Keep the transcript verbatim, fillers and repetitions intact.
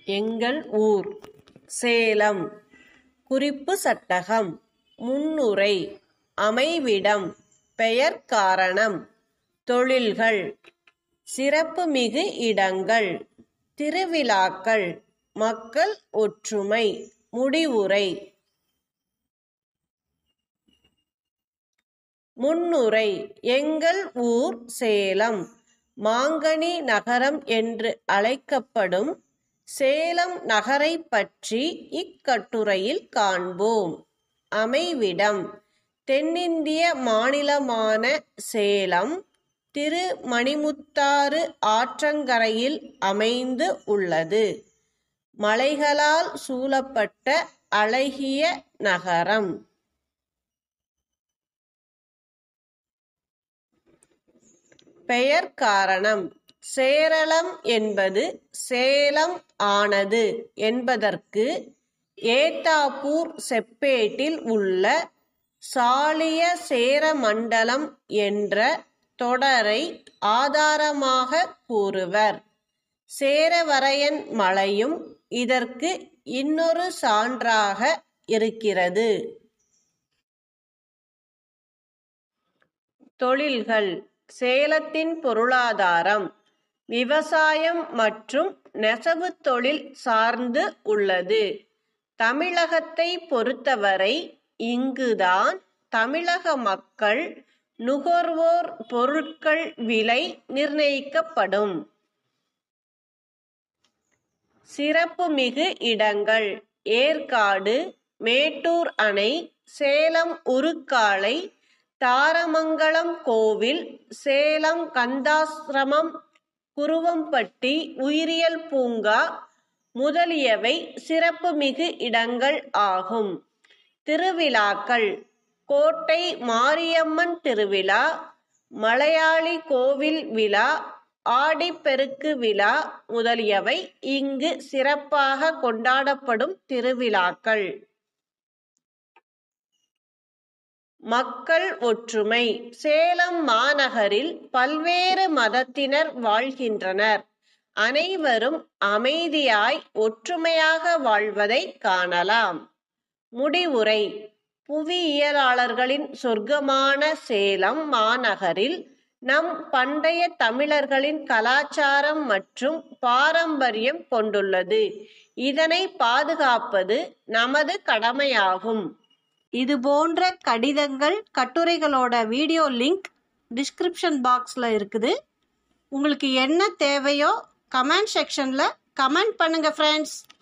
எங்கள் ஊர் சேலம். குறிப்பு சட்டகம். முன்னுரை. அமைவிடம், பெயர் காரணம், தொழில்கள், சிறப்புமிகு இடங்கள், திருவிழாக்கள், மக்கள் ஒற்றுமை. முடிவுரை. முன்னுரை. எங்கள் ஊர் சேலம் மாங்கனி நகரம் என்று அழைக்கப்படும் சேலம் நகரை பற்றி இக்கட்டுரையில் காண்போம். அமைவிடம். தென்னிந்திய மாநிலமான சேலம் திருமணிமுத்தாறு ஆற்றங்கரையில் அமைந்து உள்ளது. மலைகளால் சூழப்பட்ட அழகிய நகரம். பெயர் காரணம். சேரளம் என்பது சேலம் ஆனது என்பதற்கு ஏத்தாப்பூர் செப்பேட்டில் உள்ள சாலிய சேரமண்டலம் என்ற தொடரை ஆதாரமாக கூறுவர். சேரவரையன் மலையும் இதற்கு இன்னொரு சான்றாக இருக்கிறது. தொழில்கள். சேலத்தின் பொருளாதாரம் விவசாயம் மற்றும் நெசவு தொழில் சார்ந்து உள்ளது. தமிழகத்தை பொறுத்தவரை இங்குதான் தமிழக மக்கள் நுகர்வோர் பொருட்கள் விலை நிர்ணயிக்கப்படும். சிறப்புமிகு இடங்கள். ஏற்காடு, மேட்டூர் அணை, சேலம் உருக்காலை, தாரமங்கலம் கோவில், சேலம் கந்தாசிரமம், குருவம்பட்டி உயிரியல் பூங்கா முதலியவை சிறப்புமிகு இடங்கள் ஆகும். திருவிழாக்கள். கோட்டை மாரியம்மன் திருவிழா, மலையாளி கோவில் விழா, ஆடிப்பெருக்கு விழா முதலியவை இங்கு சிறப்பாக கொண்டாடப்படும் திருவிழாக்கள். மக்கள் ஒற்றுமை. சேலம் மாநகரில் பல்வேறு மதத்தினர் வாழ்கின்றனர். அனைவரும் அமைதியாய் ஒற்றுமையாக வாழ்வதை காணலாம். முடிவுரை. புவியியலாளர்களின் சொர்க்கமான சேலம் மாநகரில் நம் பண்டைய தமிழர்களின் கலாச்சாரம் மற்றும் பாரம்பரியம் கொண்டுள்ளது. இதனை பாதுகாப்பது நமது கடமையாகும். இது போன்ற கடிதங்கள், கட்டுரைகளோட வீடியோ லிங்க் டிஸ்கிரிப்ஷன் பாக்ஸில் இருக்குது. உங்களுக்கு என்ன தேவையோ கமெண்ட் செக்ஷனில் கமெண்ட் பண்ணுங்கள் ஃப்ரெண்ட்ஸ்.